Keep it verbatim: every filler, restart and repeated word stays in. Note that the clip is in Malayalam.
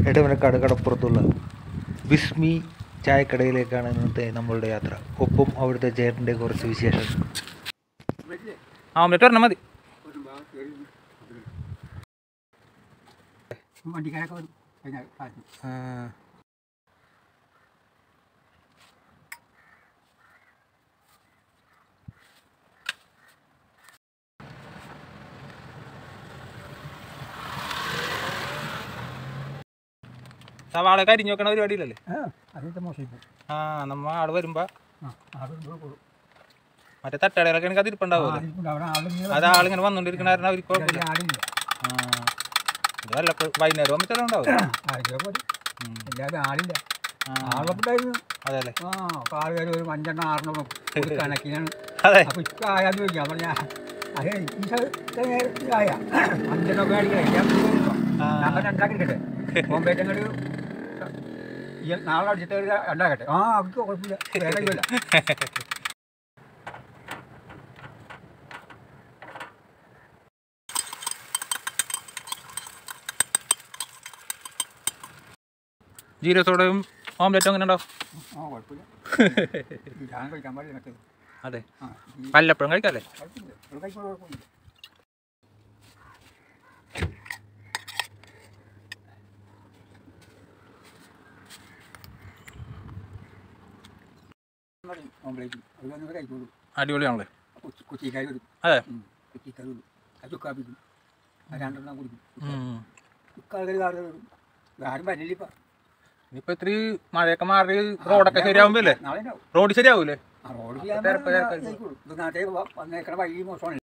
എടവനക്കാട് കടപ്പുറത്തുള്ള വിസ്മി ചായക്കടയിലേക്കാണ് ഇന്നത്തെ നമ്മളുടെ യാത്ര. ഒപ്പം അവിടുത്തെ ചേട്ടൻ്റെ കുറച്ച് വിശേഷങ്ങൾ. ആംലെറ്റ് പറഞ്ഞാൽ മതി. സവാള കരിഞ്ഞു വെക്കണ പരിപാടിയില്ലല്ലേ? ആ നമ്മ ആള് വരുമ്പോ മറ്റേ തട്ടടയിലൊക്കെ എനിക്ക് അതിരിപ്പുണ്ടാവുമല്ലോ. അത് ആളിങ്ങനെ വന്നോണ്ടിരിക്കണ കാരണം അവർക്ക് കുഴപ്പമില്ല. ആ ഇത് വല്ലപ്പോഴും വൈകുന്നേരം ആകുമ്പോൾ ചില ഉണ്ടാവും. അതെ അല്ലേ? ആളുകാർ ഒരു അഞ്ചെണ്ണം ആറെണ്ണം കണക്കിനാണ്. അതെ ആയാന്ന് ചോദിക്കാം. പറഞ്ഞ അതെ ആയ അഞ്ചെണ്ണൊക്കെ അടിക്കണം. ഞാൻ ഉണ്ടാക്കിയിരിക്കട്ടെ ബോംബേറ്റങ്ങൾ നാളെ അടിച്ചിട്ട് ഉണ്ടാക്കട്ടെ. ആ അവർക്ക് കുഴപ്പമില്ല, വേറെ ഇല്ല. ജീരക സോഡയും ഓംലെറ്റും അങ്ങനെ ഉണ്ടാവും. ആ കുഴപ്പമില്ല, ഞാൻ കഴിക്കാൻ പാടില്ല. അതെ വല്ലപ്പോഴും കഴിക്കാല്ലേ? കുഴപ്പമില്ല. അടിപൊളിയാണല്ലേ? കൊച്ചിക്കാർ വരും. അതെ കൊച്ചിക്കാർ വരും. അത് ചുക്കാപ്പിക്കും, അത് രണ്ടെണ്ണം കുടിക്കും. ചുക്കാൾക്കാർ കാറ് വരും. ആരും വരില്ല ഇപ്പം. ഇനിയിപ്പോൾ ഇത്തിരി മഴയൊക്കെ മാറി റോഡൊക്കെ ശരിയാവുമ്പല്ലേ? നാളെ ഉണ്ടാവും. റോഡ് ശരിയാവൂലേ? ആ റോഡ് ചെയ്യാൻ നാട്ടിൽ വന്നേക്കണ വഴി മോശമാണ്.